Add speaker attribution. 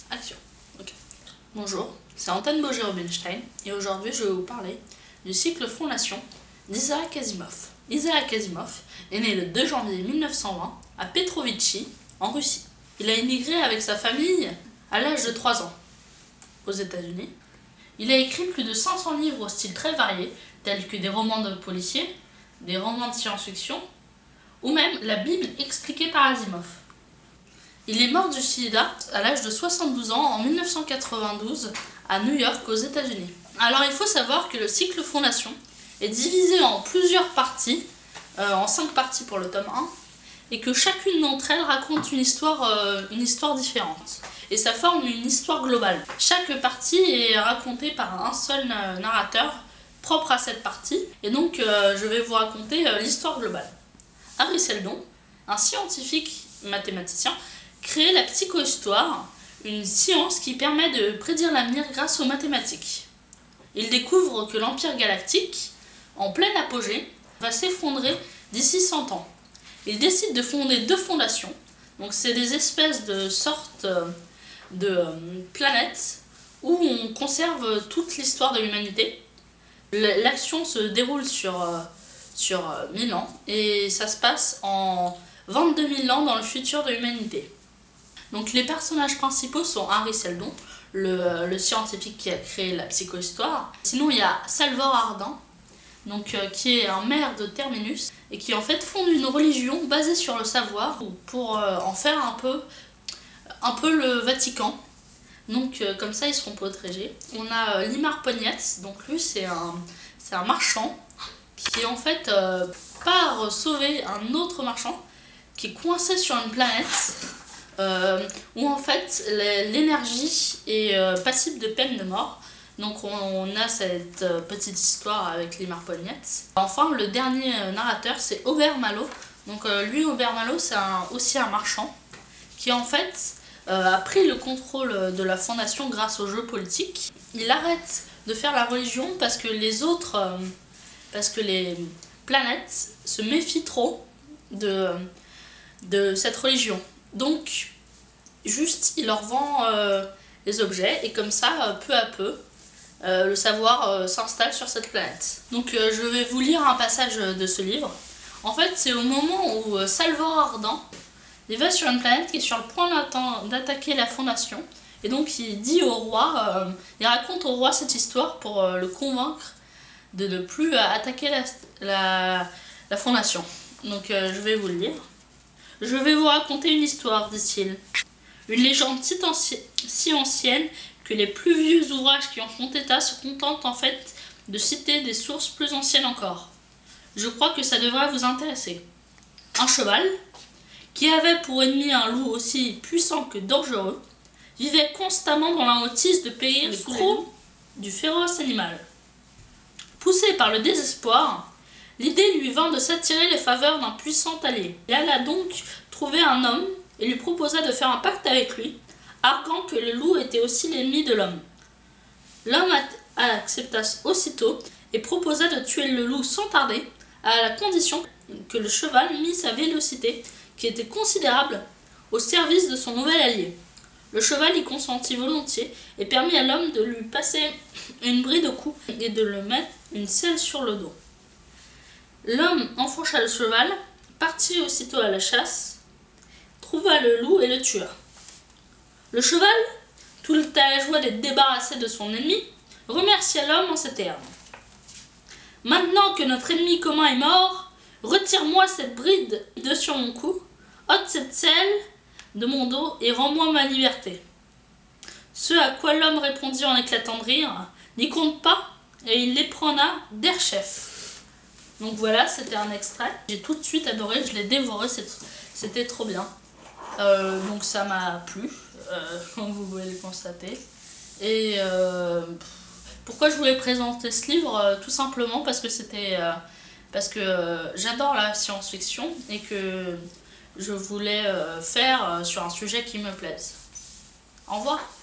Speaker 1: Action. Ok. Bonjour, c'est Antenne Boger-Rubinstein et aujourd'hui je vais vous parler du cycle Fondation d'Isaac Asimov. Isaac Asimov est né le 2 janvier 1920 à Petrovichi, en Russie. Il a immigré avec sa famille à l'âge de 3 ans aux États-Unis. Il a écrit plus de 500 livres au style très varié, tels que des romans de policiers, des romans de science-fiction, ou même la Bible expliquée par Asimov. Il est mort du sida à l'âge de 72 ans en 1992 à New York aux États-Unis. Alors il faut savoir que le cycle Fondation est divisé en plusieurs parties, en 5 parties pour le tome 1, et que chacune d'entre elles raconte une histoire différente. Et ça forme une histoire globale. Chaque partie est racontée par un seul narrateur propre à cette partie, et donc je vais vous raconter l'histoire globale. Henri Seldon, un scientifique mathématicien, crée la psychohistoire, une science qui permet de prédire l'avenir grâce aux mathématiques. Il découvre que l'Empire galactique, en plein apogée, va s'effondrer d'ici 100 ans. Il décide de fonder 2 fondations, donc c'est des espèces de sortes de planètes où on conserve toute l'histoire de l'humanité. L'action se déroule sur 1000 ans et ça se passe en 22 000 ans dans le futur de l'humanité. Donc les personnages principaux sont Henri Seldon, le scientifique qui a créé la psychohistoire. Sinon il y a Salvor Ardent, donc, qui est un maire de Terminus et qui en fait fonde une religion basée sur le savoir pour en faire un peu le Vatican. Donc comme ça ils seront protégés. On a Limar Pognetz, donc lui c'est un marchand qui en fait part sauver un autre marchand qui est coincé sur une planète où en fait l'énergie est passible de peine de mort. Donc on a cette petite histoire avec Limar Pognetz. Enfin le dernier narrateur c'est Aubert Malo. Donc lui Aubert Malo c'est aussi un marchand qui en fait a pris le contrôle de la fondation grâce aux jeux politiques. Il arrête de faire la religion parce que les planètes se méfient trop de cette religion. Donc juste il leur vend les objets et comme ça peu à peu le savoir s'installe sur cette planète. Donc je vais vous lire un passage de ce livre. En fait c'est au moment où Salvor Ardent il va sur une planète qui est sur le point d'attaquer la fondation et donc il dit au roi, il raconte au roi cette histoire pour le convaincre de ne plus attaquer la fondation. Donc je vais vous le lire. Je vais vous raconter une histoire, dit-il. Une légende si ancienne que les plus vieux ouvrages qui en font état se contentent en fait de citer des sources plus anciennes encore. Je crois que ça devrait vous intéresser. Un cheval, qui avait pour ennemi un loup aussi puissant que dangereux, vivait constamment dans la hantise de périr sous les coups du féroce animal. Poussé par le désespoir, l'idée lui vint de s'attirer les faveurs d'un puissant allié. Il alla donc trouver un homme et lui proposa de faire un pacte avec lui, arguant que le loup était aussi l'ennemi de l'homme. L'homme accepta aussitôt et proposa de tuer le loup sans tarder, à la condition que le cheval mît sa vélocité, qui était considérable, au service de son nouvel allié. Le cheval y consentit volontiers et permit à l'homme de lui passer une bride au cou et de le mettre une selle sur le dos. L'homme enfourcha le cheval, partit aussitôt à la chasse, trouva le loup et le tua. Le cheval, tout à la joie d'être débarrassé de son ennemi, remercia l'homme en ces termes. « Maintenant que notre ennemi commun est mort, retire-moi cette bride de sur mon cou, ôte cette selle de mon dos et rends-moi ma liberté. » Ce à quoi l'homme répondit en éclatant de rire, « N'y compte pas » et il l'éperonna d'Erchef. Donc voilà, c'était un extrait. J'ai tout de suite adoré, je l'ai dévoré, c'était trop bien. Donc ça m'a plu, comme vous pouvez le constater. Et pourquoi je voulais présenter ce livre? Tout simplement parce que j'adore la science-fiction et que je voulais faire sur un sujet qui me plaise. Au revoir.